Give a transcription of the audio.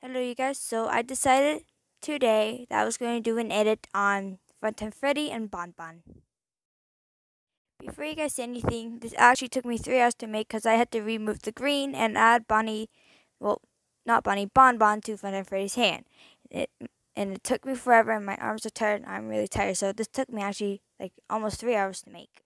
Hello, you guys. So I decided today that I was going to do an edit on Funtime Freddy and Bonbon. Before you guys say anything, this actually took me 3 hours to make because I had to remove the green and add Bonnie, well, not Bonnie, Bonbon to Funtime Freddy's hand. It, and it took me forever and my arms are tired and I'm really tired. So this took me actually like almost 3 hours to make.